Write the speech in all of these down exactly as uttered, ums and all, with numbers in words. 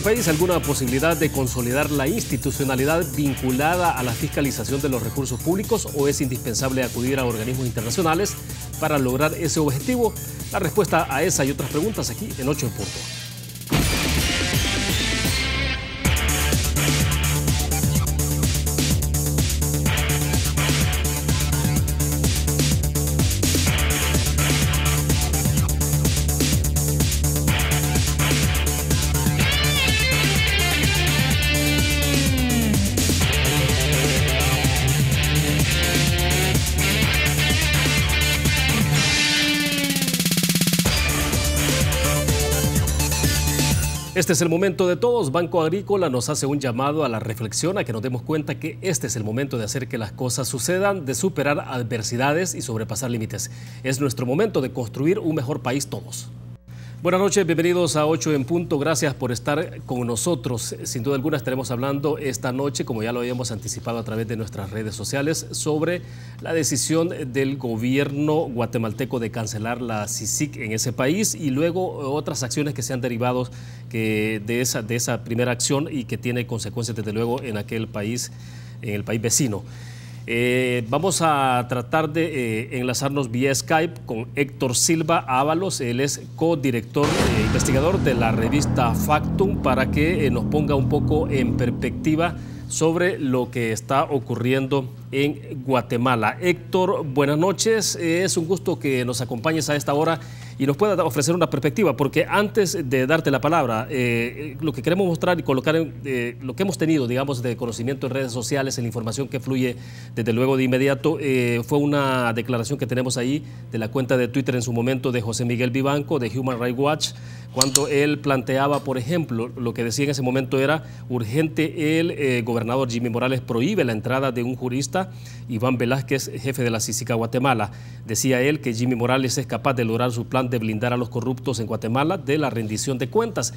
¿Veis alguna posibilidad de consolidar la institucionalidad vinculada a la fiscalización de los recursos públicos o es indispensable acudir a organismos internacionales para lograr ese objetivo? La respuesta a esa y otras preguntas aquí en ocho en punto. Este es el momento de todos. Banco Agrícola nos hace un llamado a la reflexión, a que nos demos cuenta que este es el momento de hacer que las cosas sucedan, de superar adversidades y sobrepasar límites. Es nuestro momento de construir un mejor país todos. Buenas noches, bienvenidos a ocho en punto. Gracias por estar con nosotros. Sin duda alguna estaremos hablando esta noche, como ya lo habíamos anticipado a través de nuestras redes sociales, sobre la decisión del gobierno guatemalteco de cancelar la C I C I C en ese país y luego otras acciones que se han derivado que de, esa, de esa primera acción y que tiene consecuencias desde luego en aquel país, en el país vecino. Eh, vamos a tratar de eh, enlazarnos vía Skype con Héctor Silva Ábalos. Él es codirector e eh, investigador de la revista Factum, para que eh, nos ponga un poco en perspectiva sobre lo que está ocurriendo en Guatemala. Héctor, buenas noches. Eh, es un gusto que nos acompañes a esta hora y nos pueda ofrecer una perspectiva, porque antes de darte la palabra, eh, lo que queremos mostrar y colocar en eh, lo que hemos tenido, digamos, de conocimiento en redes sociales, en la información que fluye desde luego de inmediato, eh, fue una declaración que tenemos ahí de la cuenta de Twitter en su momento de José Miguel Vivanco de Human Rights Watch, cuando él planteaba, por ejemplo, lo que decía en ese momento era urgente, el eh, gobernador Jimmy Morales prohíbe la entrada de un jurista, Iván Velázquez, jefe de la C I C I C A Guatemala. Decía él que Jimmy Morales es capaz de lograr su plan de blindar a los corruptos en Guatemala de la rendición de cuentas.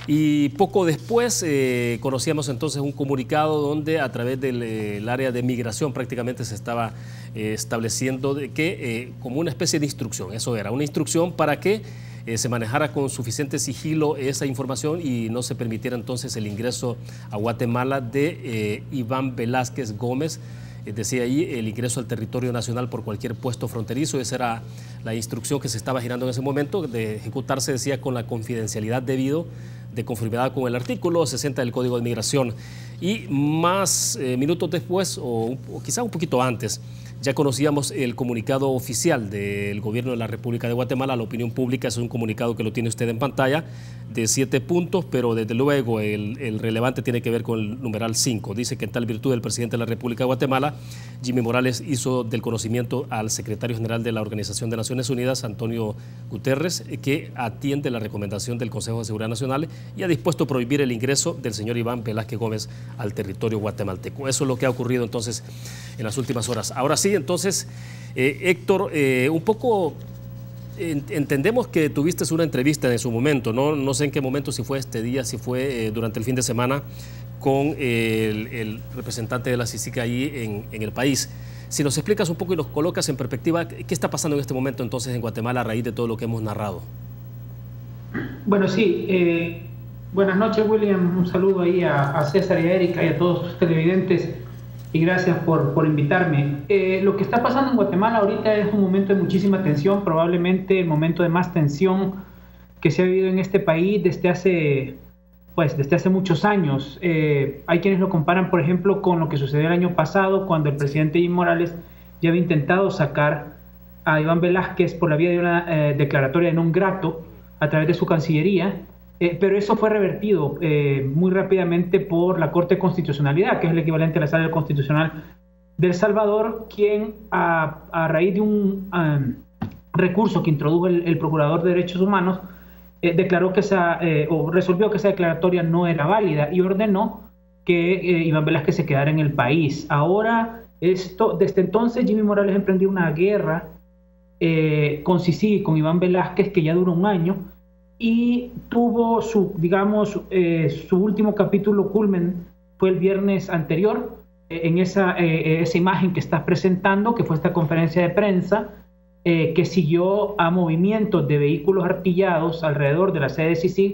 Y poco después eh, conocíamos entonces un comunicado donde a través del eh, el área de migración prácticamente se estaba eh, estableciendo de que eh, como una especie de instrucción, eso era, una instrucción para que eh, se manejara con suficiente sigilo esa información y no se permitiera entonces el ingreso a Guatemala de eh, Iván Velázquez Gómez. Decía ahí el ingreso al territorio nacional por cualquier puesto fronterizo. Esa era la instrucción que se estaba girando en ese momento, de ejecutarse, decía, con la confidencialidad debido, de conformidad con el artículo sesenta del Código de Migración. Y más eh, minutos después, o, o quizá un poquito antes, ya conocíamos el comunicado oficial del gobierno de la República de Guatemala a la opinión pública. Es un comunicado que lo tiene usted en pantalla, de siete puntos, pero desde luego el, el relevante tiene que ver con el numeral cinco. Dice que en tal virtud el presidente de la República de Guatemala, Jimmy Morales, hizo del conocimiento al secretario general de la Organización de Naciones Unidas, Antonio Guterres, que atiende la recomendación del Consejo de Seguridad Nacional y ha dispuesto prohibir el ingreso del señor Iván Velázquez Gómez al territorio guatemalteco. Eso es lo que ha ocurrido entonces en las últimas horas. Ahora sí, entonces, eh, Héctor, eh, un poco entendemos que tuviste una entrevista en su momento, ¿no? No sé en qué momento, si fue este día, si fue eh, durante el fin de semana, con eh, el, el representante de la C I C I C ahí en, en el país. Si nos explicas un poco y nos colocas en perspectiva, ¿qué está pasando en este momento entonces en Guatemala a raíz de todo lo que hemos narrado? Bueno, sí. Eh, buenas noches, William. Un saludo ahí a, a César y a Erika y a todos sus televidentes. Y gracias por, por invitarme. Eh, lo que está pasando en Guatemala ahorita es un momento de muchísima tensión, probablemente el momento de más tensión que se ha vivido en este país desde hace, pues, desde hace muchos años. Eh, hay quienes lo comparan, por ejemplo, con lo que sucedió el año pasado, cuando el presidente Jimmy Morales ya había intentado sacar a Iván Velázquez por la vía de una eh, declaratoria de non grato a través de su Cancillería. Eh, pero eso fue revertido eh, muy rápidamente por la Corte de Constitucionalidad, que es el equivalente a la Sala Constitucional de El Salvador, quien a, a raíz de un um, recurso que introdujo el, el Procurador de Derechos Humanos, eh, declaró que esa, eh, o resolvió que esa declaratoria no era válida y ordenó que eh, Iván Velázquez se quedara en el país. Ahora, esto, desde entonces Jimmy Morales emprendió una guerra eh, con C I C I C, con Iván Velázquez, que ya duró un año, y tuvo su, digamos, eh, su último capítulo culmen fue el viernes anterior, eh, en esa, eh, esa imagen que estás presentando, que fue esta conferencia de prensa, eh, que siguió a movimientos de vehículos artillados alrededor de la sede de C I C I C,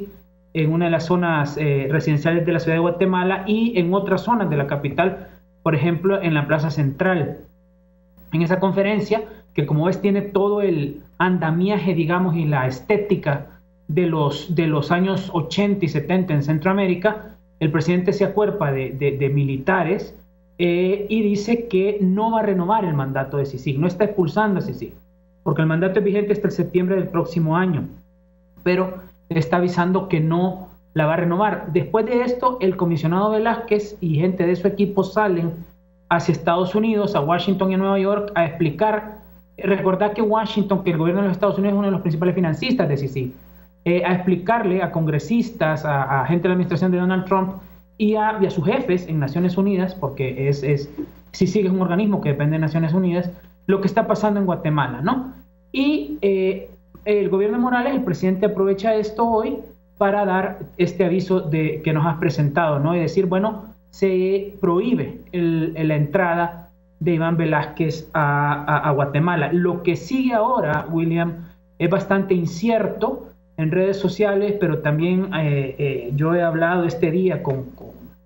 en una de las zonas eh, residenciales de la ciudad de Guatemala y en otras zonas de la capital, por ejemplo, en la Plaza Central. En esa conferencia, que como ves tiene todo el andamiaje, digamos, y la estética de los, de los años ochenta y setenta en Centroamérica, el presidente se acuerpa de, de, de militares eh, y dice que no va a renovar el mandato de CICIG, no está expulsando a CICIG, porque el mandato es vigente hasta el septiembre del próximo año, pero le está avisando que no la va a renovar. Después de esto, el comisionado Velázquez y gente de su equipo salen hacia Estados Unidos, a Washington y a Nueva York, a explicar. Recordad que Washington, que el gobierno de los Estados Unidos es uno de los principales financistas de CICIG, eh, a explicarle a congresistas, a, a gente de la administración de Donald Trump y a, y a sus jefes en Naciones Unidas, porque es, es, CICIG es un organismo que depende de Naciones Unidas, lo que está pasando en Guatemala, ¿no? Y eh, el gobierno de Morales, el presidente aprovecha esto hoy para dar este aviso de, que nos has presentado, ¿no? Y decir, bueno, se prohíbe el, el, la entrada de Iván Velázquez a, a, a Guatemala. Lo que sigue ahora, William, es bastante incierto en redes sociales, pero también eh, eh, yo he hablado este día con, con,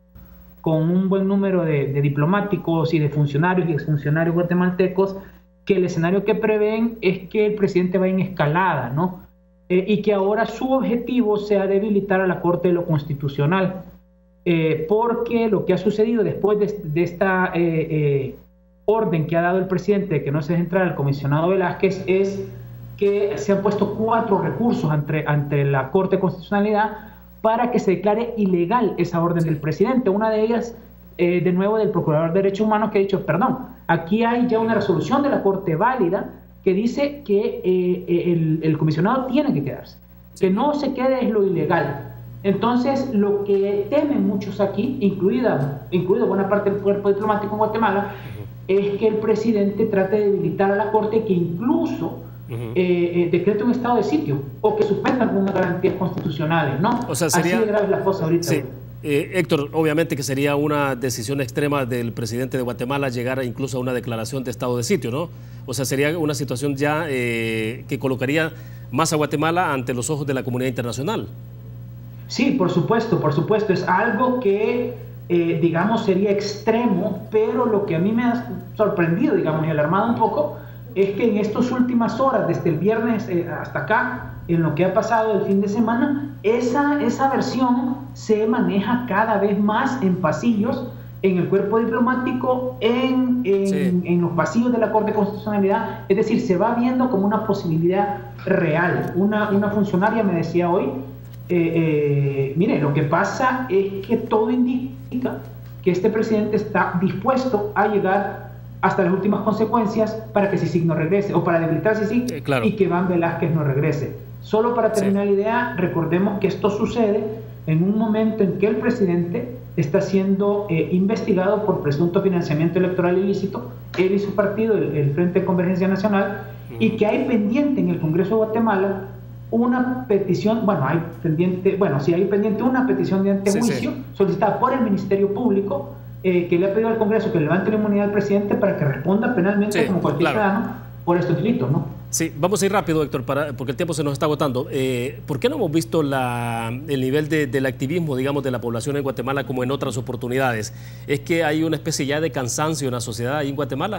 con un buen número de, de diplomáticos y de funcionarios y exfuncionarios guatemaltecos, que el escenario que prevén es que el presidente va en escalada, ¿no? Eh, y que ahora su objetivo sea debilitar a la Corte de lo Constitucional, eh, porque lo que ha sucedido después de, de esta eh, eh, orden que ha dado el presidente de que no se deje entrar al comisionado Velázquez es que se han puesto cuatro recursos ante, ante la Corte de Constitucionalidad para que se declare ilegal esa orden del presidente. Una de ellas, eh, de nuevo, del Procurador de Derechos Humanos, que ha dicho, perdón, aquí hay ya una resolución de la Corte válida que dice que eh, el, el comisionado tiene que quedarse. Que no se quede es lo ilegal. Entonces, lo que temen muchos aquí, incluida, incluida buena parte del cuerpo diplomático en Guatemala, es que el presidente trate de debilitar a la Corte, que incluso uh-huh. eh, eh, decrete un estado de sitio o que suspenda algunas garantías constitucionales, ¿no? O sea, sería, así de grave la cosa ahorita. Sí. Eh, Héctor, obviamente que sería una decisión extrema del presidente de Guatemala llegar a incluso a una declaración de estado de sitio, ¿no? O sea, sería una situación ya eh, que colocaría más a Guatemala ante los ojos de la comunidad internacional. Sí, por supuesto, por supuesto. Es algo que, eh, digamos, sería extremo, pero lo que a mí me ha sorprendido, digamos, y alarmado un poco, es que en estas últimas horas, desde el viernes eh, hasta acá, en lo que ha pasado el fin de semana, esa, esa versión se maneja cada vez más en pasillos, en el cuerpo diplomático, en, en, sí. en los pasillos de la Corte de Constitucionalidad. Es decir, se va viendo como una posibilidad real. Una, una funcionaria me decía hoy, eh, eh, mire, lo que pasa es que todo indica que este presidente está dispuesto a llegar hasta las últimas consecuencias para que CICIG no regrese, o para debilitar CICIG eh, claro. y que Iván Velázquez no regrese. Solo para terminar sí. la idea, recordemos que esto sucede en un momento en que el presidente está siendo eh, investigado por presunto financiamiento electoral ilícito, él y su partido, el, el Frente de Convergencia Nacional, uh-huh. y que hay pendiente en el Congreso de Guatemala una petición, bueno, hay pendiente, bueno, sí hay pendiente una petición de antejuicio sí, sí. solicitada por el Ministerio Público, eh, que le ha pedido al Congreso que levante la inmunidad al presidente para que responda penalmente sí, como cualquier claro. ciudadano por estos delitos, ¿no? Sí, vamos a ir rápido, Héctor, para, porque el tiempo se nos está agotando. Eh, ¿Por qué no hemos visto la, el nivel de, del activismo, digamos, de la población en Guatemala como en otras oportunidades? ¿Es que hay una especie ya de cansancio en la sociedad ahí en Guatemala?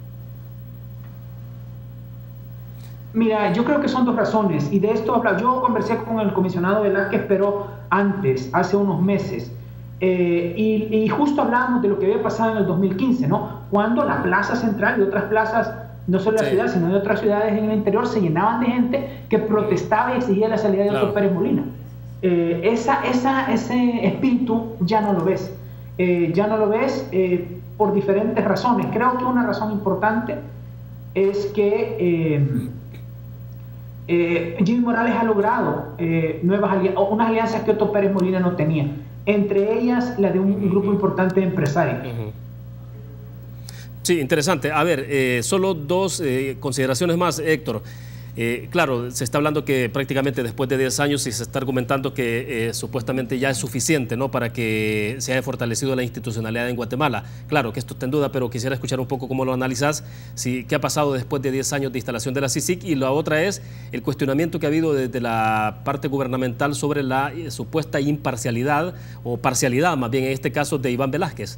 Mira, yo creo que son dos razones, y de esto habla. Yo conversé con el comisionado Velázquez, pero antes, hace unos meses, eh, y, y justo hablábamos de lo que había pasado en el dos mil quince, ¿no? Cuando la Plaza Central y otras plazas, no solo de la sí. ciudad, sino de otras ciudades en el interior, se llenaban de gente que protestaba y exigía la salida de claro. Otto Pérez Molina. Eh, esa, esa, ese espíritu ya no lo ves. Eh, ya no lo ves eh, por diferentes razones. Creo que una razón importante es que eh, eh, Jimmy Morales ha logrado eh, nuevas alianzas, unas alianzas que Otto Pérez Molina no tenía. Entre ellas, la de un, un grupo importante de empresarios. Uh-huh. Sí, interesante. A ver, eh, solo dos eh, consideraciones más, Héctor. Eh, claro, se está hablando que prácticamente después de diez años y se está argumentando que eh, supuestamente ya es suficiente, ¿no?, para que se haya fortalecido la institucionalidad en Guatemala. Claro que esto está en duda, pero quisiera escuchar un poco cómo lo analizás, si, qué ha pasado después de diez años de instalación de la C I C I C, y la otra es el cuestionamiento que ha habido desde la parte gubernamental sobre la eh, supuesta imparcialidad o parcialidad, más bien en este caso, de Iván Velázquez.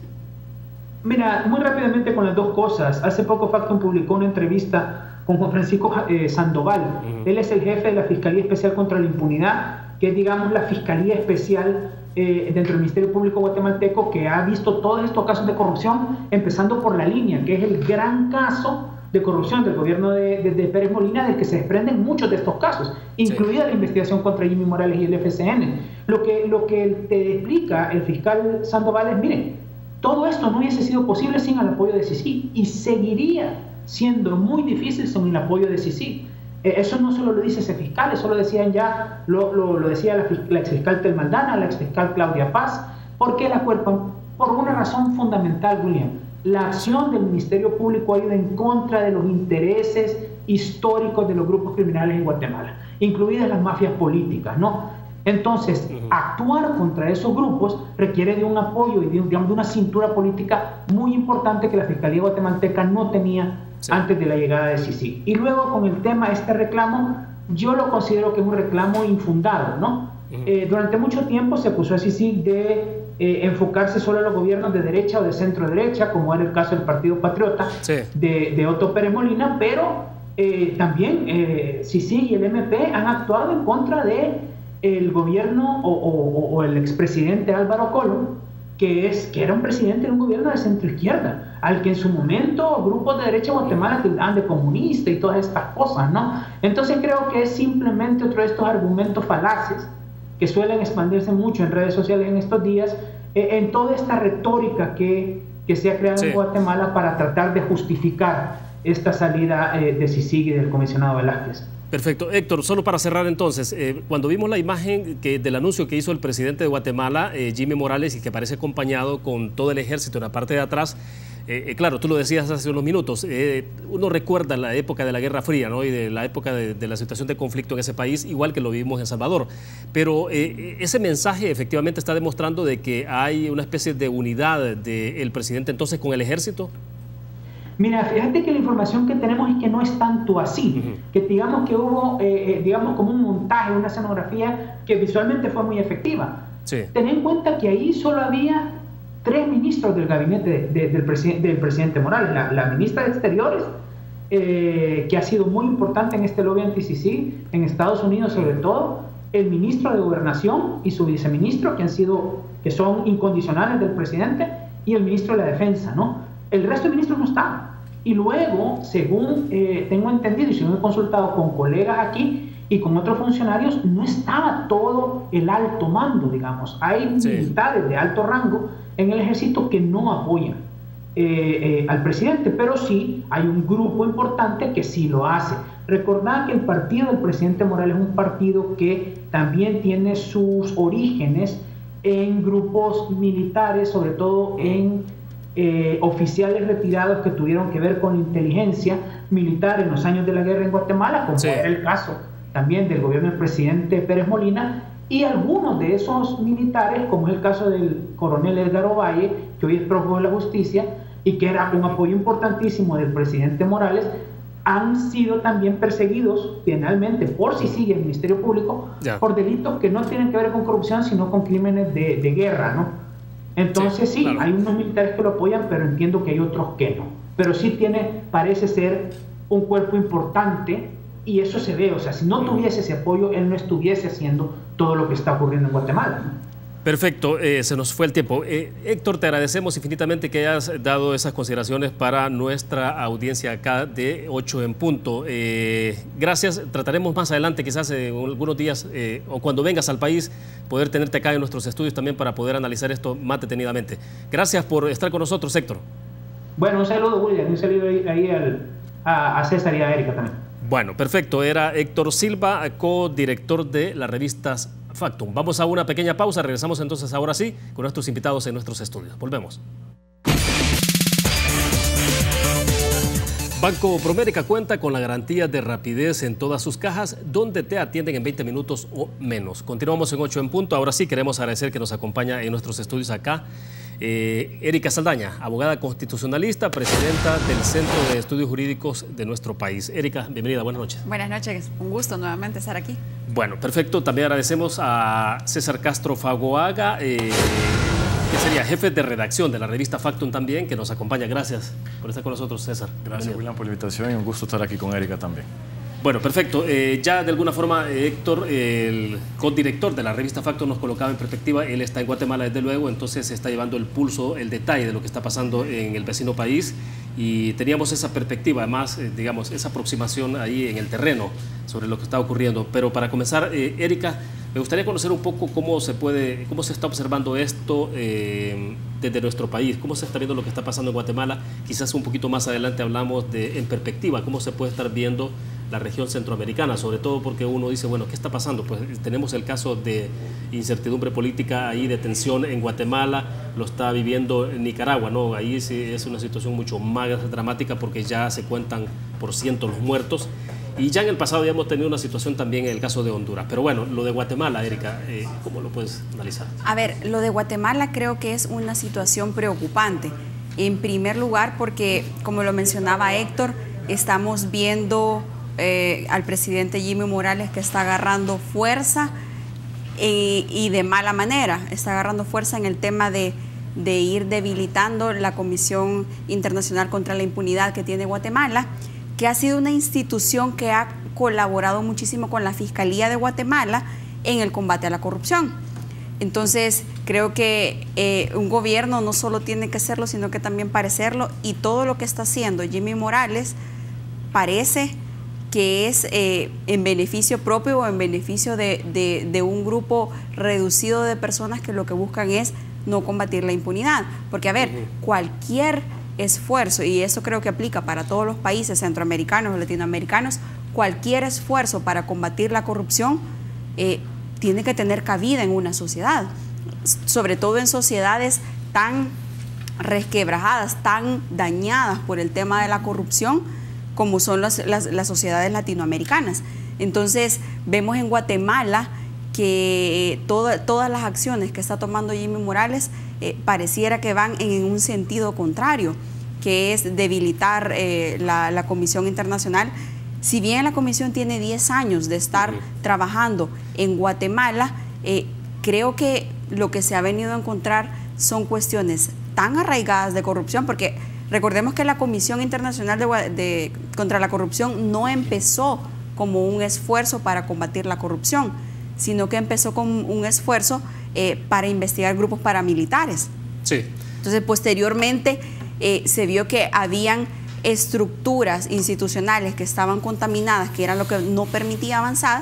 Mira, muy rápidamente con las dos cosas. Hace poco Factum publicó una entrevista con Juan Francisco eh, Sandoval. Uh-huh. Él es el jefe de la Fiscalía Especial contra la Impunidad, que es, digamos, la Fiscalía Especial eh, dentro del Ministerio Público guatemalteco, que ha visto todos estos casos de corrupción, empezando por La Línea, que es el gran caso de corrupción del gobierno de, de, de Pérez Molina, del que se desprenden muchos de estos casos, incluida sí. la investigación contra Jimmy Morales y el F C N. Lo que, lo que te explica el fiscal Sandoval es, miren, todo esto no hubiese sido posible sin el apoyo de C I C I y seguiría siendo muy difícil sin el apoyo de C I C I. Eh, eso no solo lo dice ese fiscal, eso lo decían ya, lo, lo, lo decía la, la exfiscal Tel Maldana, la exfiscal Claudia Paz. ¿Por qué la cuerpan? Por una razón fundamental, William. La acción del Ministerio Público ha ido en contra de los intereses históricos de los grupos criminales en Guatemala, incluidas las mafias políticas, ¿no? Entonces, uh-huh. actuar contra esos grupos requiere de un apoyo y de, digamos, de una cintura política muy importante que la Fiscalía guatemalteca no tenía sí. antes de la llegada de C I C I. Y luego, con el tema, este reclamo, yo lo considero que es un reclamo infundado, ¿no? Uh-huh. Eh, durante mucho tiempo se acusó a C I C I de eh, enfocarse solo en los gobiernos de derecha o de centro-derecha, como era el caso del Partido Patriota sí. de, de Otto Pérez Molina, pero eh, también eh, C I C I y el M P han actuado en contra de el gobierno o, o, o el expresidente Álvaro Colom, que, es, que era un presidente de un gobierno de centro-izquierda, al que en su momento grupos de derecha de Guatemala tildaban de comunista y todas estas cosas, ¿no? Entonces creo que es simplemente otro de estos argumentos falaces que suelen expandirse mucho en redes sociales en estos días, eh, en toda esta retórica que, que se ha creado sí. en Guatemala para tratar de justificar esta salida eh, de C I C I y del comisionado Velázquez. Perfecto. Héctor, solo para cerrar entonces, eh, cuando vimos la imagen que, del anuncio que hizo el presidente de Guatemala, eh, Jimmy Morales, y que aparece acompañado con todo el ejército en la parte de atrás, eh, eh, claro, tú lo decías hace unos minutos, eh, uno recuerda la época de la Guerra Fría, ¿no?, y de la época de, de la situación de conflicto en ese país, igual que lo vivimos en Salvador. Pero eh, ese mensaje efectivamente está demostrando de que hay una especie de unidad del presidente entonces con el ejército. Mira, fíjate que la información que tenemos es que no es tanto así, uh-huh. que digamos que hubo, eh, eh, digamos, como un montaje, una escenografía que visualmente fue muy efectiva. Sí. Ten en cuenta que ahí solo había tres ministros del gabinete de, de, del, presi del presidente Morales. La, la ministra de Exteriores, eh, que ha sido muy importante en este lobby anti-C I C I, en Estados Unidos sobre uh-huh. todo, el ministro de Gobernación y su viceministro, que han sido, que son incondicionales del presidente, y el ministro de la Defensa, ¿no? El resto de ministros no estaban. Y luego, según eh, tengo entendido y según he consultado con colegas aquí y con otros funcionarios, no estaba todo el alto mando, digamos. Hay sí. militares de alto rango en el ejército que no apoyan eh, eh, al presidente, pero sí hay un grupo importante que sí lo hace. Recordad que el partido del presidente Morales es un partido que también tiene sus orígenes en grupos militares, sobre todo en Eh, oficiales retirados que tuvieron que ver con inteligencia militar en los años de la guerra en Guatemala, como sí. era el caso también del gobierno del presidente Pérez Molina, y algunos de esos militares, como es el caso del coronel Edgar Ovalle, que hoy es prófugo de la justicia y que era un apoyo importantísimo del presidente Morales, han sido también perseguidos penalmente por C I C I y el Ministerio Público yeah. por delitos que no tienen que ver con corrupción, sino con crímenes de, de guerra, ¿no? Entonces sí, sí claro. hay unos militares que lo apoyan, pero entiendo que hay otros que no. Pero sí tiene, parece ser un cuerpo importante y eso se ve. O sea, si no tuviese ese apoyo, él no estuviese haciendo todo lo que está ocurriendo en Guatemala, ¿no? Perfecto, eh, se nos fue el tiempo. Eh, Héctor, te agradecemos infinitamente que hayas dado esas consideraciones para nuestra audiencia acá de ocho en punto. Eh, gracias, trataremos más adelante, quizás en algunos días eh, o cuando vengas al país, poder tenerte acá en nuestros estudios también para poder analizar esto más detenidamente. Gracias por estar con nosotros, Héctor. Bueno, un saludo, William, un saludo ahí, ahí al, a, a César y a Erika también. Bueno, perfecto. Era Héctor Silva, codirector de las revistas Factum. Vamos a una pequeña pausa. Regresamos entonces ahora sí con nuestros invitados en nuestros estudios. Volvemos. Banco Promérica cuenta con la garantía de rapidez en todas sus cajas, donde te atienden en veinte minutos o menos. Continuamos en ocho en punto. Ahora sí queremos agradecer que nos acompaña en nuestros estudios acá eh, Erika Saldaña, abogada constitucionalista, presidenta del Centro de Estudios Jurídicos de nuestro país. Erika, bienvenida, buenas noches. Buenas noches, un gusto nuevamente estar aquí. Bueno, perfecto. También agradecemos a César Castro Fagoaga, eh, que sería jefe de redacción de la revista Factum también, que nos acompaña. Gracias por estar con nosotros, César. Gracias, Bienvenido. William, por la invitación y un gusto estar aquí con Erika también. Bueno, perfecto. Eh, ya de alguna forma, eh, Héctor, el codirector de la revista Factum, nos colocaba en perspectiva. Él está en Guatemala, desde luego, entonces está llevando el pulso, el detalle de lo que está pasando en el vecino país. Y teníamos esa perspectiva, además, eh, digamos, esa aproximación ahí en el terreno sobre lo que está ocurriendo. Pero para comenzar, eh, Erika, me gustaría conocer un poco cómo se puede, cómo se está observando esto eh, desde nuestro país, cómo se está viendo lo que está pasando en Guatemala. Quizás un poquito más adelante hablamos de, en perspectiva, cómo se puede estar viendo la región centroamericana, sobre todo porque uno dice, bueno, ¿qué está pasando? Pues tenemos el caso de incertidumbre política ahí, de tensión en Guatemala, lo está viviendo en Nicaragua, ¿no? Ahí sí es una situación mucho más dramática porque ya se cuentan por cientos los muertos. Y ya en el pasado ya hemos tenido una situación también en el caso de Honduras. Pero bueno, lo de Guatemala, Erika, eh, ¿cómo lo puedes analizar? A ver, lo de Guatemala creo que es una situación preocupante. En primer lugar porque, como lo mencionaba Héctor, estamos viendo eh, al presidente Jimmy Morales que está agarrando fuerza eh, y de mala manera. Está agarrando fuerza en el tema de, de ir debilitando la Comisión Internacional contra la Impunidad que tiene Guatemala, que ha sido una institución que ha colaborado muchísimo con la Fiscalía de Guatemala en el combate a la corrupción. Entonces, creo que eh, un gobierno no solo tiene que serlo, sino que también parecerlo, y todo lo que está haciendo Jimmy Morales parece que es eh, en beneficio propio o en beneficio de, de, de un grupo reducido de personas que lo que buscan es no combatir la impunidad. Porque, a ver, cualquier esfuerzo, y eso creo que aplica para todos los países centroamericanos o latinoamericanos, cualquier esfuerzo para combatir la corrupción eh, tiene que tener cabida en una sociedad, sobre todo en sociedades tan resquebrajadas, tan dañadas por el tema de la corrupción como son las, las, las sociedades latinoamericanas. Entonces vemos en Guatemala que toda, todas las acciones que está tomando Jimmy Morales eh, pareciera que van en un sentido contrario, que es debilitar eh, la, la Comisión Internacional. Si bien la Comisión tiene diez años de estar uh-huh. trabajando en Guatemala, eh, creo que lo que se ha venido a encontrar son cuestiones tan arraigadas de corrupción, porque recordemos que la Comisión Internacional de, de, contra la Corrupción no empezó como un esfuerzo para combatir la corrupción, sino que empezó con un esfuerzo eh, para investigar grupos paramilitares. Sí. Entonces, posteriormente eh, se vio que habían estructuras institucionales que estaban contaminadas, que era lo que no permitía avanzar,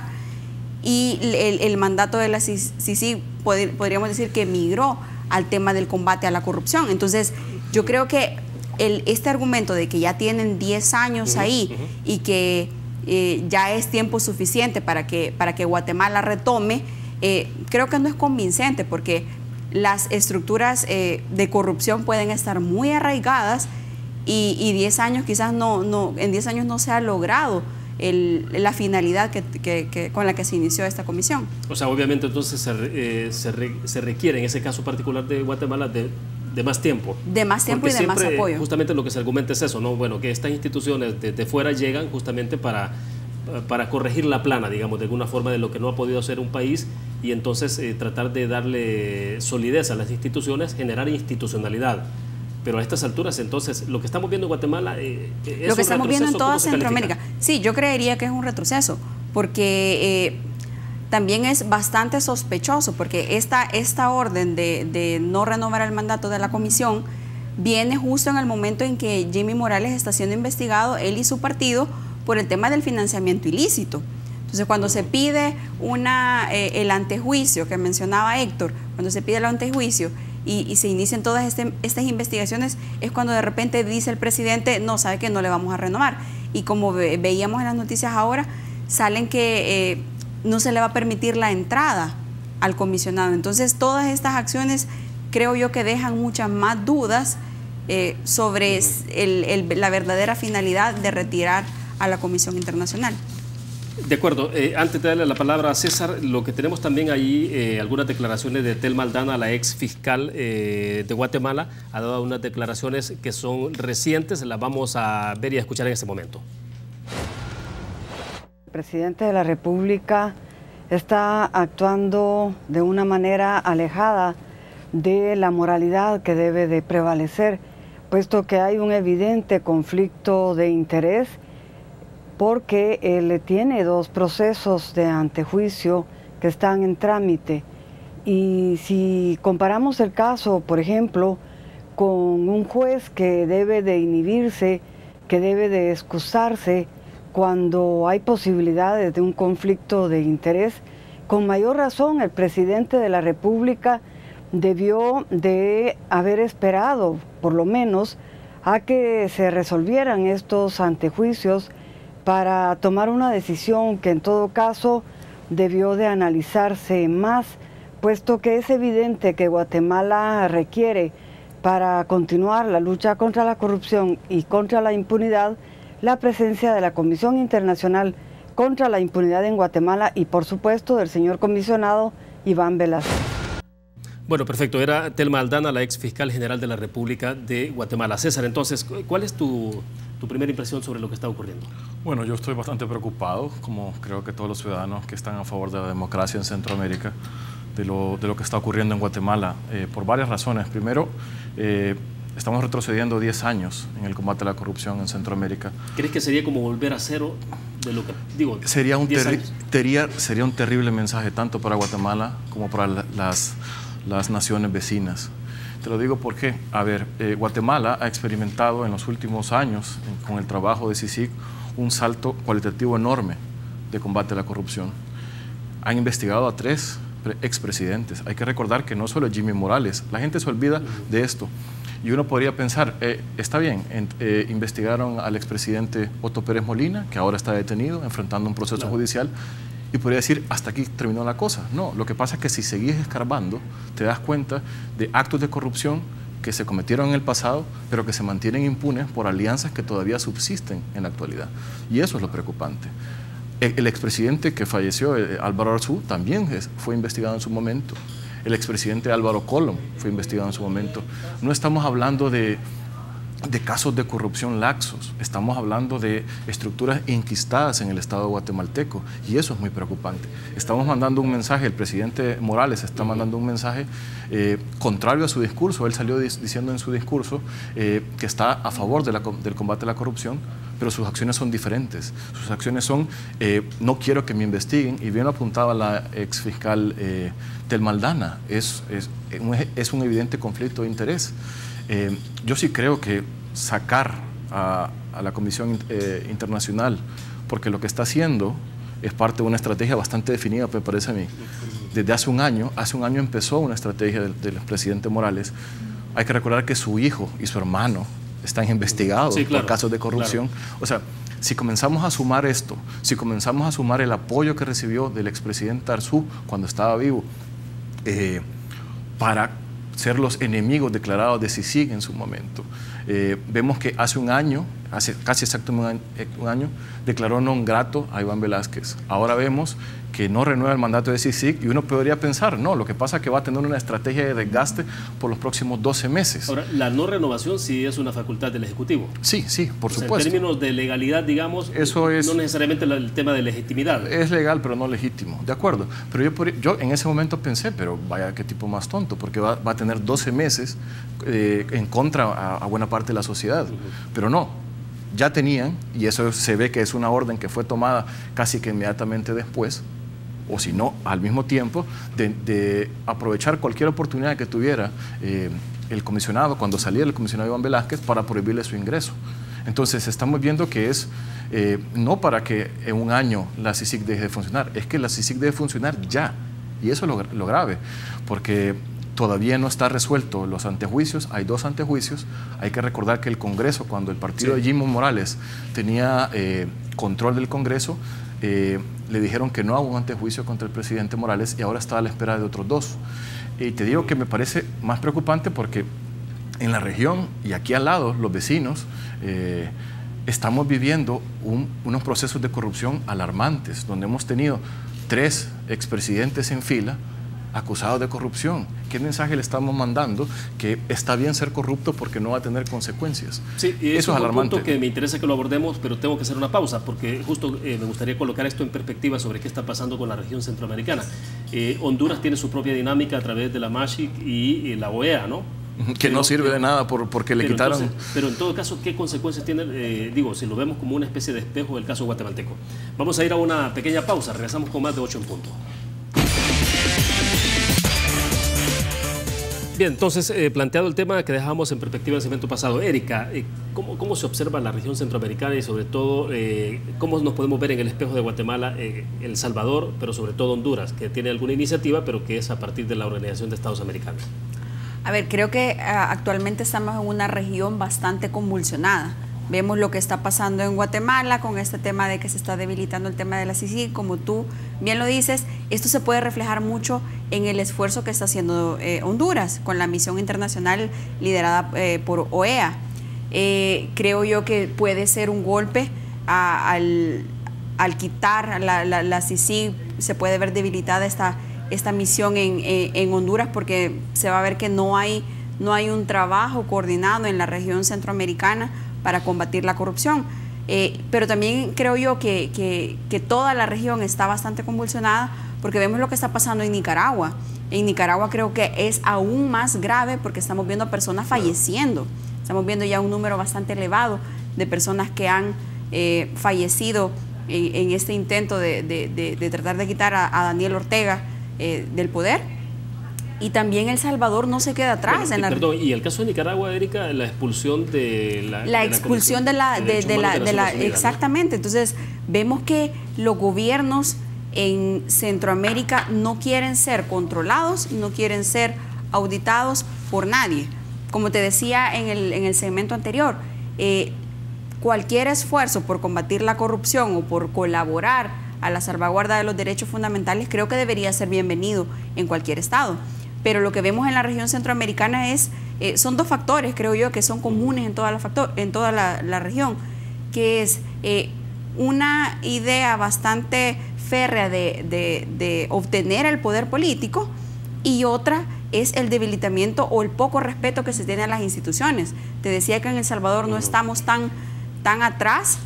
y el, el mandato de la C I C I pod podríamos decir que migró al tema del combate a la corrupción. Entonces, yo creo que el, este argumento de que ya tienen diez años uh-huh, ahí uh-huh. y que Eh, ya es tiempo suficiente para que, para que Guatemala retome, eh, creo que no es convincente, porque las estructuras eh, de corrupción pueden estar muy arraigadas y, y diez años quizás no, no, en diez años no se ha logrado el, la finalidad que, que, que, con la que se inició esta comisión. O sea, obviamente entonces se, eh, se, re, se requiere en ese caso particular de Guatemala de de más tiempo. De más tiempo Porque y de más apoyo. Justamente lo que se argumenta es eso, ¿no? Bueno, que estas instituciones de, de fuera llegan justamente para, para corregir la plana, digamos, de alguna forma de lo que no ha podido hacer un país, y entonces eh, tratar de darle solidez a las instituciones, generar institucionalidad. Pero a estas alturas, entonces, lo que estamos viendo en Guatemala eh, es lo que estamos viendo en toda Centroamérica. Califica? Sí, yo creería que es un retroceso, porque eh, también es bastante sospechoso, porque esta, esta orden de, de no renovar el mandato de la comisión viene justo en el momento en que Jimmy Morales está siendo investigado, él y su partido, por el tema del financiamiento ilícito. Entonces, cuando se pide una, eh, el antejuicio que mencionaba Héctor, cuando se pide el antejuicio y, y se inician todas este, estas investigaciones, es cuando de repente dice el presidente, no, sabe que no le vamos a renovar. Y como ve, veíamos en las noticias ahora, salen que eh, no se le va a permitir la entrada al comisionado. Entonces, todas estas acciones creo yo que dejan muchas más dudas eh, sobre el, el, la verdadera finalidad de retirar a la Comisión Internacional. De acuerdo. Eh, antes de darle la palabra a César, lo que tenemos también ahí, eh, algunas declaraciones de Telma Aldana, la ex fiscal eh, de Guatemala, ha dado unas declaraciones que son recientes, las vamos a ver y a escuchar en este momento. El presidente de la República está actuando de una manera alejada de la moralidad que debe de prevalecer, puesto que hay un evidente conflicto de interés, porque él tiene dos procesos de antejuicio que están en trámite. Y si comparamos el caso, por ejemplo, con un juez que debe de inhibirse, que debe de excusarse cuando hay posibilidades de un conflicto de interés, con mayor razón el presidente de la República debió de haber esperado, por lo menos, a que se resolvieran estos antejuicios para tomar una decisión que en todo caso debió de analizarse más, puesto que es evidente que Guatemala requiere, para continuar la lucha contra la corrupción y contra la impunidad, la presencia de la Comisión Internacional contra la Impunidad en Guatemala y por supuesto del señor comisionado Iván Velázquez. Bueno, perfecto. Era Telma Aldana, la ex fiscal general de la República de Guatemala. César, entonces, ¿cuál es tu, tu primera impresión sobre lo que está ocurriendo? Bueno, yo estoy bastante preocupado, como creo que todos los ciudadanos que están a favor de la democracia en Centroamérica, de lo, de lo que está ocurriendo en Guatemala, eh, por varias razones. Primero, eh, estamos retrocediendo diez años en el combate a la corrupción en Centroamérica. ¿Crees que sería como volver a cero de lo que digo? Sería un, terri teria, sería un terrible mensaje tanto para Guatemala como para la, las, las naciones vecinas. Te lo digo porque, a ver, eh, Guatemala ha experimentado en los últimos años, en, con el trabajo de C I C I C, un salto cualitativo enorme de combate a la corrupción. Han investigado a tres expresidentes. Hay que recordar que no solo Jimmy Morales, la gente se olvida de esto. Y uno podría pensar, eh, está bien, en, eh, investigaron al expresidente Otto Pérez Molina, que ahora está detenido, enfrentando un proceso claro. judicial, y podría decir, hasta aquí terminó la cosa. No, lo que pasa es que si seguís escarbando, te das cuenta de actos de corrupción que se cometieron en el pasado, pero que se mantienen impunes por alianzas que todavía subsisten en la actualidad. Y eso es lo preocupante. El, el expresidente que falleció, eh, Álvaro Arzú, también es, fue investigado en su momento. El expresidente Álvaro Colom fue investigado en su momento. No estamos hablando de, de casos de corrupción laxos, estamos hablando de estructuras enquistadas en el Estado guatemalteco, y eso es muy preocupante. Estamos mandando un mensaje, el presidente Morales está mandando un mensaje eh, contrario a su discurso. Él salió diciendo en su discurso eh, que está a favor de la, del combate a la corrupción, pero sus acciones son diferentes. Sus acciones son, eh, no quiero que me investiguen, y bien apuntaba la ex fiscal eh, Telma Aldana, es, es, es un evidente conflicto de interés. Eh, yo sí creo que sacar a, a la Comisión eh, Internacional, porque lo que está haciendo es parte de una estrategia bastante definida, me parece a mí. Desde hace un año, hace un año empezó una estrategia del, del presidente Morales. Hay que recordar que su hijo y su hermano están investigados sí, claro, por casos de corrupción. Claro. O sea, si comenzamos a sumar esto, si comenzamos a sumar el apoyo que recibió del expresidente Arzú cuando estaba vivo, eh, para ser los enemigos declarados de C I C I C en su momento. Eh, vemos que hace un año, hace casi exactamente un año, un año, declaró non grato a Iván Velázquez. Ahora vemos que no renueva el mandato de C I C I C y uno podría pensar, no, lo que pasa es que va a tener una estrategia de desgaste por los próximos doce meses. Ahora, la no renovación sí es una facultad del Ejecutivo. Sí, sí, por o sea, supuesto. En términos de legalidad, digamos, eso es, no necesariamente el tema de legitimidad. Es legal, pero no legítimo, de acuerdo. Pero yo, yo en ese momento pensé, pero vaya qué tipo más tonto, porque va, va a tener doce meses eh, en contra a, a buena parte de la sociedad. Uh-huh. Pero no, ya tenían, y eso se ve que es una orden que fue tomada casi que inmediatamente después, o si no, al mismo tiempo, de, de aprovechar cualquier oportunidad que tuviera eh, el comisionado, cuando salía el comisionado Iván Velázquez, para prohibirle su ingreso. Entonces, estamos viendo que es eh, no para que en un año la C I C I C deje de funcionar, es que la C I C I C debe funcionar ya, y eso es lo, lo grave, porque todavía no está resuelto los antejuicios, hay dos antejuicios. Hay que recordar que el Congreso, cuando el partido sí. de Jimmy Morales tenía eh, control del Congreso, eh, le dijeron que no haga un antejuicio contra el presidente Morales, y ahora está a la espera de otros dos. Y te digo que me parece más preocupante porque en la región y aquí al lado, los vecinos, eh, estamos viviendo un, unos procesos de corrupción alarmantes, donde hemos tenido tres expresidentes en fila acusados de corrupción. ¿Qué mensaje le estamos mandando? Que está bien ser corrupto porque no va a tener consecuencias. Sí, y eso es alarmante. Un punto que me interesa que lo abordemos, pero tengo que hacer una pausa, porque justo eh, me gustaría colocar esto en perspectiva sobre qué está pasando con la región centroamericana. Eh, Honduras tiene su propia dinámica a través de la M A S H I C y, y la O E A, ¿no? Que pero, no sirve de nada por, porque le quitaron... Entonces, pero en todo caso, ¿qué consecuencias tiene? Eh, digo, si lo vemos como una especie de espejo del caso guatemalteco. Vamos a ir a una pequeña pausa, regresamos con más de ocho en punto. Bien, entonces, eh, planteado el tema que dejamos en perspectiva en el segmento pasado, Erika, eh, ¿cómo, ¿cómo se observa la región centroamericana y sobre todo eh, cómo nos podemos ver en el espejo de Guatemala, eh, El Salvador, pero sobre todo Honduras, que tiene alguna iniciativa, pero que es a partir de la Organización de Estados Americanos? A ver, creo que uh, actualmente estamos en una región bastante convulsionada. Vemos lo que está pasando en Guatemala con este tema de que se está debilitando el tema de la C I C I, como tú bien lo dices. Esto se puede reflejar mucho en el esfuerzo que está haciendo eh, Honduras con la misión internacional liderada eh, por O E A. Eh, creo yo que puede ser un golpe a, al, al quitar la, la, la C I C I, se puede ver debilitada esta esta misión en, en, en Honduras, porque se va a ver que no hay, no hay un trabajo coordinado en la región centroamericana para combatir la corrupción. Eh, pero también creo yo que, que, que toda la región está bastante convulsionada, porque vemos lo que está pasando en Nicaragua. En Nicaragua creo que es aún más grave, porque estamos viendo a personas falleciendo. Estamos viendo ya un número bastante elevado de personas que han eh, fallecido en, en este intento de, de, de, de tratar de quitar a, a Daniel Ortega Eh, del poder. Y también El Salvador no se queda atrás. Bueno, en la... Perdón, y el caso de Nicaragua, Erika, la expulsión de la... La de expulsión la de la... De, de la, de la Unidas, exactamente. ¿no? Entonces, vemos que los gobiernos en Centroamérica no quieren ser controlados, no quieren ser auditados por nadie. Como te decía en el, en el segmento anterior, eh, cualquier esfuerzo por combatir la corrupción o por colaborar a la salvaguarda de los derechos fundamentales creo que debería ser bienvenido en cualquier estado. Pero lo que vemos en la región centroamericana es, eh, son dos factores, creo yo, que son comunes en toda la, factor, en toda la, la región, que es eh, una idea bastante férrea de, de, de obtener el poder político, y otra es el debilitamiento o el poco respeto que se tiene a las instituciones. Te decía que en El Salvador no estamos tan, tan atrás,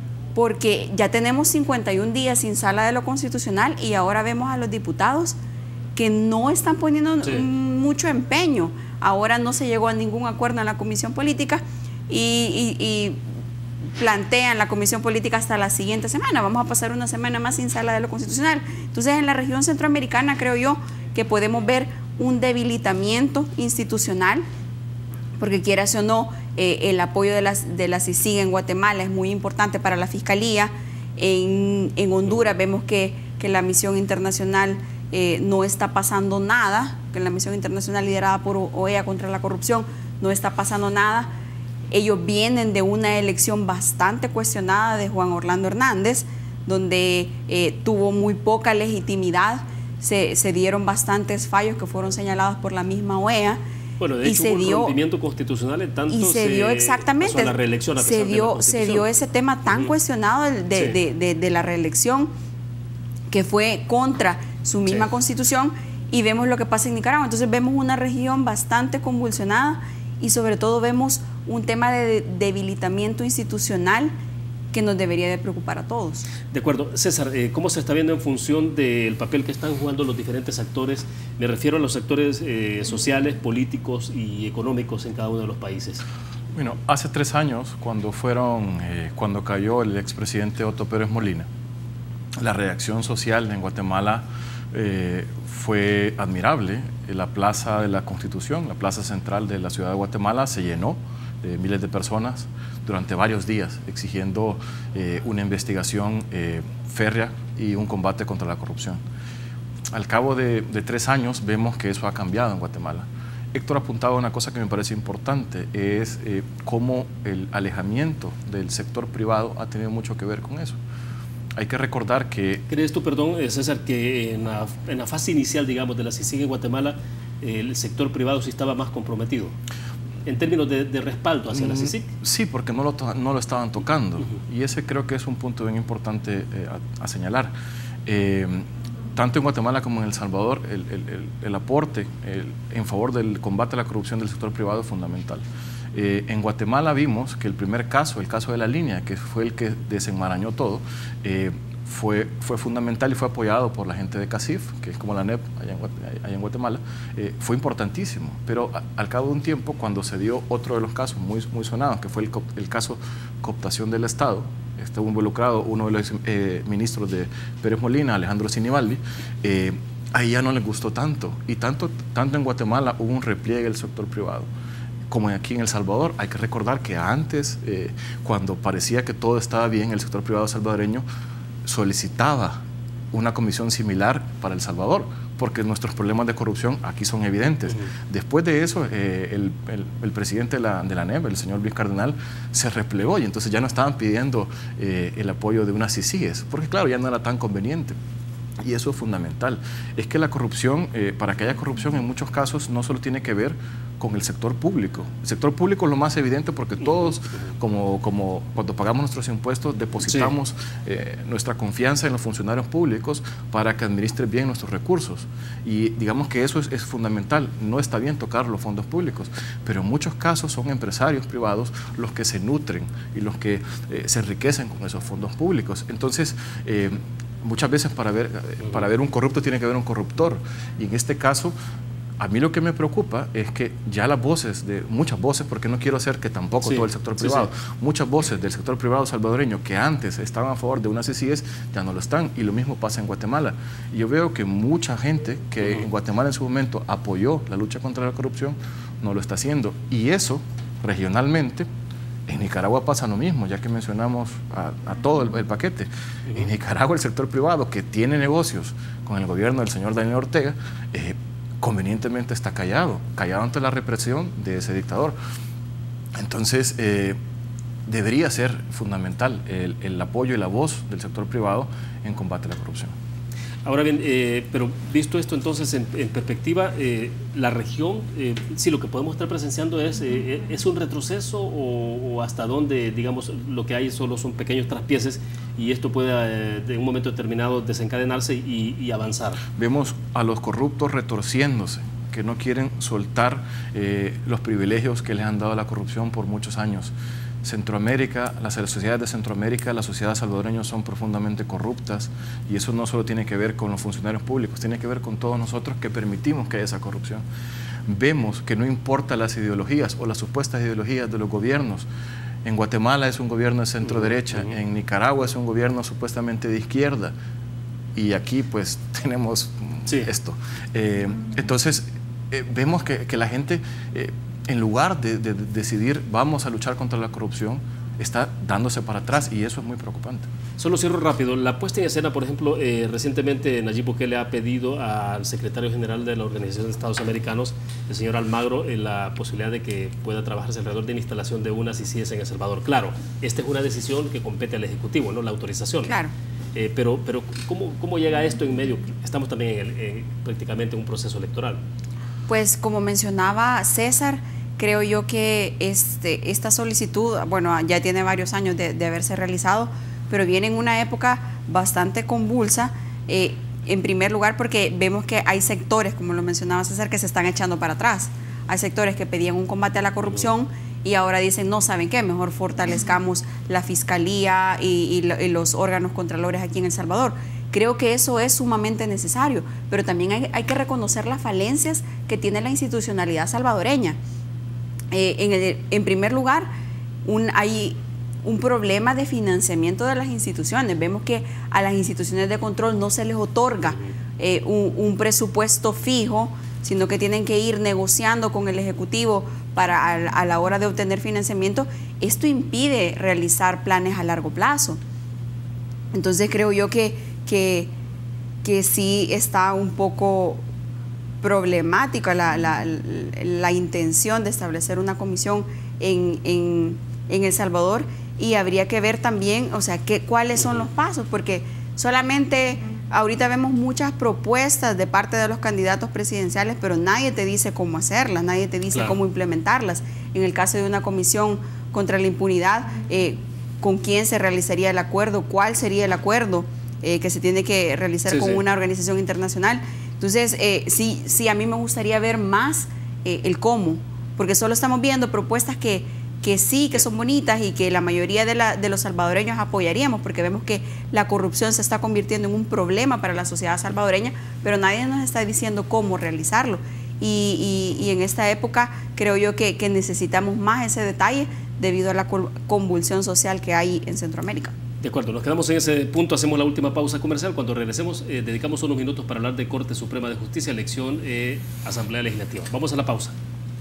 porque ya tenemos cincuenta y un días sin sala de lo constitucional, y ahora vemos a los diputados que no están poniendo sí. mucho empeño. Ahora no se llegó a ningún acuerdo en la Comisión Política y, y, y plantean la Comisión Política hasta la siguiente semana. Vamos a pasar una semana más sin sala de lo constitucional. Entonces, en la región centroamericana creo yo que podemos ver un debilitamiento institucional, porque quieras o no, eh, el apoyo de, las, de la C I C I en Guatemala es muy importante para la Fiscalía. En, en Honduras vemos que, que la misión internacional eh, no está pasando nada, que la misión internacional liderada por O E A contra la corrupción no está pasando nada. Ellos vienen de una elección bastante cuestionada de Juan Orlando Hernández, donde eh, tuvo muy poca legitimidad, se, se dieron bastantes fallos que fueron señalados por la misma O E A. Bueno, de hecho, y se hubo dio, un rompimiento constitucional en tanto y se dio se exactamente pasó a la reelección a se dio, de la se dio ese tema tan uh-huh. cuestionado de, de, sí. de, de, de la reelección, que fue contra su misma sí. constitución, y vemos lo que pasa en Nicaragua. Entonces vemos una región bastante convulsionada, y sobre todo vemos un tema de debilitamiento institucional que nos debería de preocupar a todos. De acuerdo. César, eh, ¿cómo se está viendo en función del papel que están jugando los diferentes actores? Me refiero a los sectores eh, sociales, políticos y económicos en cada uno de los países. Bueno, hace tres años, cuando, fueron, eh, cuando cayó el expresidente Otto Pérez Molina, la reacción social en Guatemala eh, fue admirable. La plaza de la Constitución, la plaza central de la ciudad de Guatemala, se llenó de miles de personas durante varios días, exigiendo eh, una investigación eh, férrea y un combate contra la corrupción. Al cabo de, de tres años vemos que eso ha cambiado en Guatemala. Héctor ha apuntado a una cosa que me parece importante, es eh, cómo el alejamiento del sector privado ha tenido mucho que ver con eso. Hay que recordar que... ¿Crees tú, perdón, César, que en la, en la fase inicial, digamos, de la C I C I en Guatemala, el sector privado sí estaba más comprometido? en términos de, de respaldo hacia mm, la CICIG. Sí, porque no lo, no lo estaban tocando. Uh-huh. Y ese creo que es un punto bien importante eh, a, a señalar. Eh, tanto en Guatemala como en El Salvador, el, el, el, el aporte el, en favor del combate a la corrupción del sector privado es fundamental. Eh, en Guatemala vimos que el primer caso, el caso de La Línea, que fue el que desenmarañó todo, eh, Fue, fue fundamental y fue apoyado por la gente de CACIF, que es como la N E P allá en, allá en Guatemala, eh, fue importantísimo. Pero a, al cabo de un tiempo, cuando se dio otro de los casos muy, muy sonados, que fue el, el caso cooptación del Estado, estuvo involucrado uno de los eh, ministros de Pérez Molina, Alejandro Sinibaldi, eh, ahí ya no les gustó tanto. Y tanto, tanto en Guatemala hubo un repliegue del sector privado como aquí en El Salvador. Hay que recordar que antes, eh, cuando parecía que todo estaba bien, el sector privado salvadoreño solicitaba una comisión similar para El Salvador, porque nuestros problemas de corrupción aquí son evidentes. Uh-huh. Después de eso, eh, el, el, el presidente de la, de la N E P, el señor Luis Cardenal, se replegó y entonces ya no estaban pidiendo eh, el apoyo de unas CICIGs, porque claro, ya no era tan conveniente. Y eso es fundamental. Es que la corrupción, eh, para que haya corrupción en muchos casos, no solo tiene que ver con el sector público. El sector público es lo más evidente porque todos, como, como cuando pagamos nuestros impuestos, depositamos sí. eh, nuestra confianza en los funcionarios públicos para que administren bien nuestros recursos. Y digamos que eso es, es fundamental. No está bien tocar los fondos públicos, pero en muchos casos son empresarios privados los que se nutren y los que eh, se enriquecen con esos fondos públicos. Entonces, eh, muchas veces para ver, para ver un corrupto tiene que haber un corruptor, y en este caso a mí lo que me preocupa es que ya las voces, de muchas voces, porque no quiero hacer que tampoco sí, todo el sector privado, sí, sí. muchas voces del sector privado salvadoreño que antes estaban a favor de unas CICIGs ya no lo están, y lo mismo pasa en Guatemala. Y yo veo que mucha gente que uh-huh. en Guatemala en su momento apoyó la lucha contra la corrupción no lo está haciendo, y eso regionalmente. En Nicaragua pasa lo mismo, ya que mencionamos a, a todo el, el paquete. En Nicaragua el sector privado que tiene negocios con el gobierno del señor Daniel Ortega, eh, convenientemente está callado, callado ante la represión de ese dictador. Entonces, eh, debería ser fundamental el, el apoyo y la voz del sector privado en combate a la corrupción. Ahora bien, eh, pero visto esto entonces en, en perspectiva, eh, la región, eh, sí, lo que podemos estar presenciando es, eh, ¿es un retroceso o, o hasta dónde, digamos, lo que hay solo son pequeños traspieces y esto pueda eh, de un momento determinado desencadenarse y, y avanzar? Vemos a los corruptos retorciéndose, que no quieren soltar eh, los privilegios que les han dado la corrupción por muchos años. Centroamérica, las sociedades de Centroamérica, las sociedades salvadoreñas son profundamente corruptas, y eso no solo tiene que ver con los funcionarios públicos, tiene que ver con todos nosotros que permitimos que haya esa corrupción. Vemos que no importa las ideologías o las supuestas ideologías de los gobiernos. En Guatemala es un gobierno de centro derecha, uh-huh. en Nicaragua es un gobierno supuestamente de izquierda, y aquí pues tenemos sí. esto. Eh, entonces eh, vemos que, que la gente... Eh, en lugar de, de, de decidir vamos a luchar contra la corrupción, está dándose para atrás, y eso es muy preocupante. Solo cierro rápido. La puesta en escena, por ejemplo, eh, recientemente Nayib Bukele ha pedido al secretario general de la Organización de Estados Americanos, el señor Almagro, eh, la posibilidad de que pueda trabajarse alrededor de la instalación de unas CICIGs en El Salvador. Claro, esta es una decisión que compete al Ejecutivo, ¿no? La autorización. Claro. Eh, pero pero ¿cómo, ¿cómo llega esto en medio? Estamos también en el, eh, prácticamente en un proceso electoral. Pues como mencionaba César, creo yo que este, esta solicitud, bueno, ya tiene varios años de, de haberse realizado, pero viene en una época bastante convulsa, eh, en primer lugar porque vemos que hay sectores, como lo mencionaba César, que se están echando para atrás. Hay sectores que pedían un combate a la corrupción y ahora dicen, no, ¿saben qué? Mejor fortalezcamos la Fiscalía y, y, y los órganos contralores aquí en El Salvador. Creo que eso es sumamente necesario, pero también hay, hay que reconocer las falencias que tiene la institucionalidad salvadoreña. Eh, en, el, en primer lugar, un, hay un problema de financiamiento de las instituciones. Vemos que a las instituciones de control no se les otorga eh, un, un presupuesto fijo, sino que tienen que ir negociando con el Ejecutivo para a, a la hora de obtener financiamiento. Esto impide realizar planes a largo plazo. Entonces creo yo que, que, que sí está un poco problemática la, la, la intención de establecer una comisión en, en, en El Salvador, y habría que ver también, o sea, que, cuáles son los pasos, porque solamente ahorita vemos muchas propuestas de parte de los candidatos presidenciales, pero nadie te dice cómo hacerlas, nadie te dice claro. cómo implementarlas. En el caso de una comisión contra la impunidad, eh, ¿con quién se realizaría el acuerdo? ¿Cuál sería el acuerdo eh, que se tiene que realizar sí, con sí. una organización internacional? Entonces, eh, sí, sí, a mí me gustaría ver más eh, el cómo, porque solo estamos viendo propuestas que que sí, que son bonitas y que la mayoría de, la, de los salvadoreños apoyaríamos, porque vemos que la corrupción se está convirtiendo en un problema para la sociedad salvadoreña, pero nadie nos está diciendo cómo realizarlo. Y, y, y en esta época creo yo que, que necesitamos más ese detalle debido a la convulsión social que hay en Centroamérica. De acuerdo, nos quedamos en ese punto, hacemos la última pausa comercial. Cuando regresemos, eh, dedicamos unos minutos para hablar de Corte Suprema de Justicia, elección, eh, Asamblea Legislativa. Vamos a la pausa.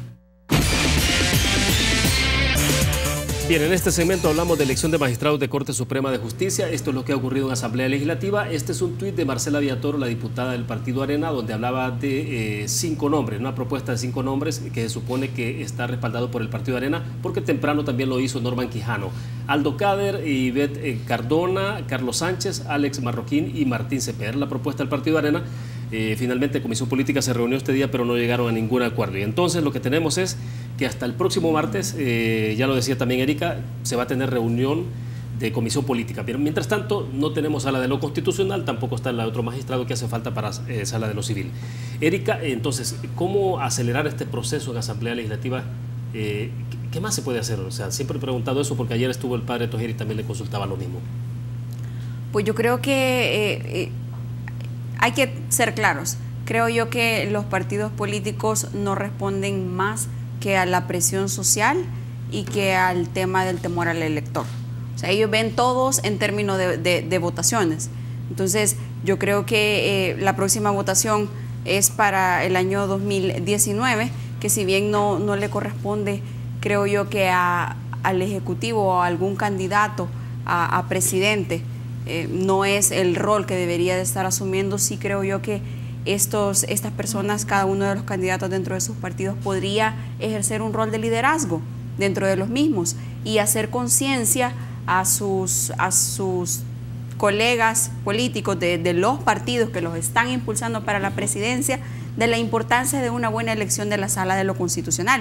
Bien, en este segmento hablamos de elección de magistrados de Corte Suprema de Justicia. Esto es lo que ha ocurrido en Asamblea Legislativa. Este es un tuit de Marcela Villatoro, la diputada del Partido Arena, donde hablaba de eh, cinco nombres, una propuesta de cinco nombres que se supone que está respaldado por el Partido Arena, porque temprano también lo hizo Norman Quijano. Aldo Cader, Ivette Cardona, Carlos Sánchez, Alex Marroquín y Martín Cepeda. La propuesta del Partido Arena. Eh, finalmente, Comisión Política se reunió este día, pero no llegaron a ningún acuerdo. Y entonces lo que tenemos es que hasta el próximo martes, eh, ya lo decía también Erika, se va a tener reunión de Comisión Política. Pero mientras tanto, no tenemos sala de lo constitucional, tampoco está el otro magistrado que hace falta para eh, sala de lo civil. Erika, entonces, ¿cómo acelerar este proceso en Asamblea Legislativa? Eh, ¿Qué más se puede hacer? O sea, siempre he preguntado eso porque ayer estuvo el padre Tojeri y también le consultaba lo mismo. Pues yo creo que eh, eh, hay que ser claros. Creo yo que los partidos políticos no responden más que a la presión social y que al tema del temor al elector. O sea, ellos ven todos en términos de, de, de votaciones. Entonces, yo creo que eh, la próxima votación es para el año dos mil diecinueve, que si bien no, no le corresponde, creo yo que a, al Ejecutivo o a algún candidato a, a presidente, eh, no es el rol que debería de estar asumiendo. Sí creo yo que estos, estas personas, cada uno de los candidatos dentro de sus partidos podría ejercer un rol de liderazgo dentro de los mismos y hacer conciencia a sus, a sus colegas políticos de, de los partidos que los están impulsando para la presidencia de la importancia de una buena elección de la Sala de lo Constitucional.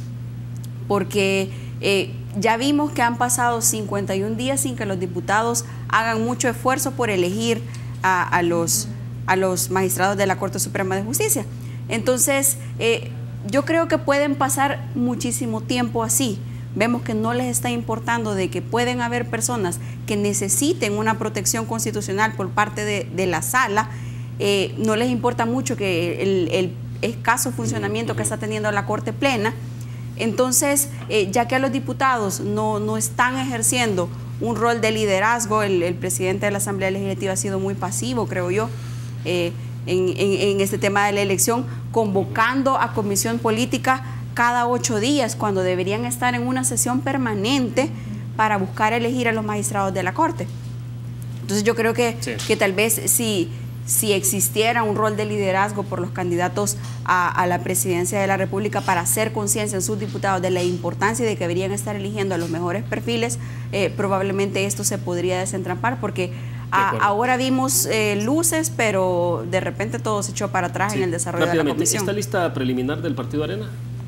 Porque eh, ya vimos que han pasado cincuenta y un días sin que los diputados hagan mucho esfuerzo por elegir a, a, los, a los magistrados de la Corte Suprema de Justicia. Entonces, eh, yo creo que pueden pasar muchísimo tiempo así. Vemos que no les está importando de que pueden haber personas que necesiten una protección constitucional por parte de, de la sala. Eh, no les importa mucho que el, el escaso funcionamiento que está teniendo la Corte Plena. Entonces, eh, ya que a los diputados no, no están ejerciendo un rol de liderazgo, el, el presidente de la Asamblea Legislativa ha sido muy pasivo, creo yo, eh, en, en, en este tema de la elección, convocando a comisión política cada ocho días, cuando deberían estar en una sesión permanente para buscar elegir a los magistrados de la Corte. Entonces yo creo que, sí. que tal vez si, si existiera un rol de liderazgo por los candidatos a, a la presidencia de la República para hacer conciencia en sus diputados de la importancia de que deberían estar eligiendo a los mejores perfiles, eh, probablemente esto se podría desentrampar, porque a, ahora vimos eh, luces, pero de repente todo se echó para atrás sí. en el desarrollo de la comisión. ¿Esta lista preliminar del Partido Arena?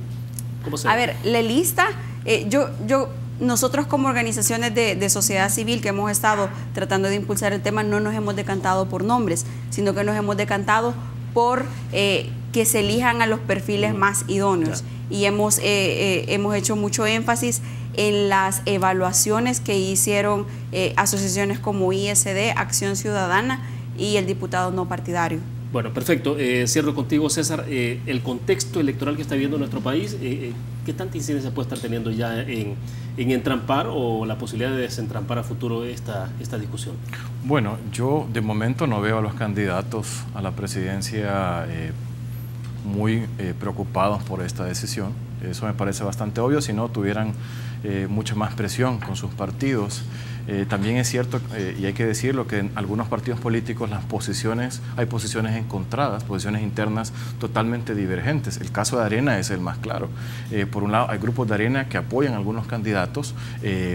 A ver, la lista, eh, yo, yo, nosotros como organizaciones de, de sociedad civil que hemos estado tratando de impulsar el tema, no nos hemos decantado por nombres, sino que nos hemos decantado por eh, que se elijan a los perfiles uh-huh. más idóneos. Ya. Y hemos, eh, eh, hemos hecho mucho énfasis en las evaluaciones que hicieron eh, asociaciones como I S D, Acción Ciudadana y el diputado no partidario. Bueno, perfecto. Eh, cierro contigo, César. Eh, el contexto electoral que está viviendo nuestro país, eh, ¿qué tanta incidencia puede estar teniendo ya en, en entrampar o la posibilidad de desentrampar a futuro esta, esta discusión? Bueno, yo de momento no veo a los candidatos a la presidencia eh, muy eh, preocupados por esta decisión. Eso me parece bastante obvio, si no tuvieran eh, mucha más presión con sus partidos. Eh, también es cierto, eh, y hay que decirlo, que en algunos partidos políticos las posiciones, hay posiciones encontradas, posiciones internas totalmente divergentes. El caso de Arena es el más claro. Eh, por un lado, hay grupos de Arena que apoyan a algunos candidatos eh,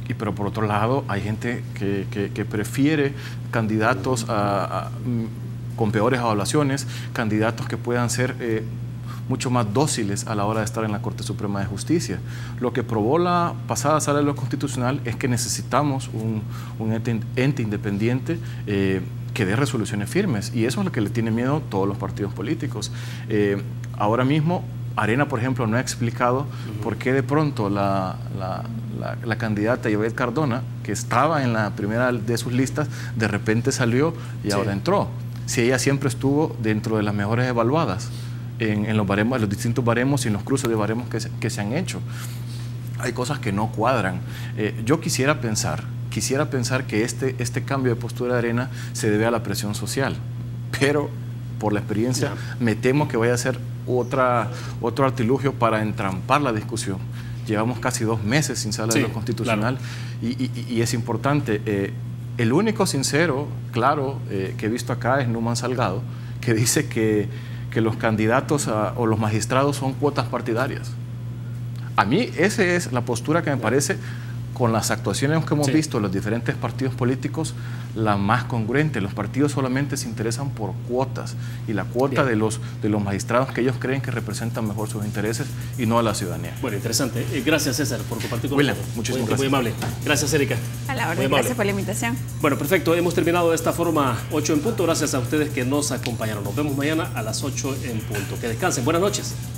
y pero por otro lado hay gente que, que, que prefiere candidatos a, a, con peores evaluaciones, candidatos que puedan ser eh, mucho más dóciles a la hora de estar en la Corte Suprema de Justicia. Lo que probó la pasada sala de lo constitucional es que necesitamos un, un ente, ente independiente eh, que dé resoluciones firmes, y eso es lo que le tiene miedo todos los partidos políticos. Eh, ahora mismo, Arena, por ejemplo, no ha explicado uh-huh. por qué de pronto la, la, la, la candidata Yvette Cardona, que estaba en la primera de sus listas, de repente salió y sí. ahora entró. Si ella siempre estuvo dentro de las mejores evaluadas en, en los baremos, en los distintos baremos y en los cruces de baremos que se, que se han hecho. Hay cosas que no cuadran. Eh, yo quisiera pensar, quisiera pensar que este, este cambio de postura de Arena se debe a la presión social, pero por la experiencia yeah. me temo que vaya a ser otra, otro artilugio para entrampar la discusión. Llevamos casi dos meses sin sala sí, de lo constitucional claro. y, y, y es importante. Eh, el único sincero, claro, eh, que he visto acá es Numan Salgado, que dice que, que los candidatos a, o los magistrados son cuotas partidarias. A mí esa es la postura que me parece, con las actuaciones que hemos sí. visto en los diferentes partidos políticos, la más congruente. Los partidos solamente se interesan por cuotas, y la cuota de los, de los magistrados que ellos creen que representan mejor sus intereses y no a la ciudadanía. Bueno, interesante. Eh, gracias, César, por compartir con William, nosotros. Muchísimas muy, gracias. Muy amable. Gracias, Erika. A la orden, gracias por la invitación. Bueno, perfecto. Hemos terminado de esta forma ocho en punto. Gracias a ustedes que nos acompañaron. Nos vemos mañana a las ocho en punto. Que descansen. Buenas noches.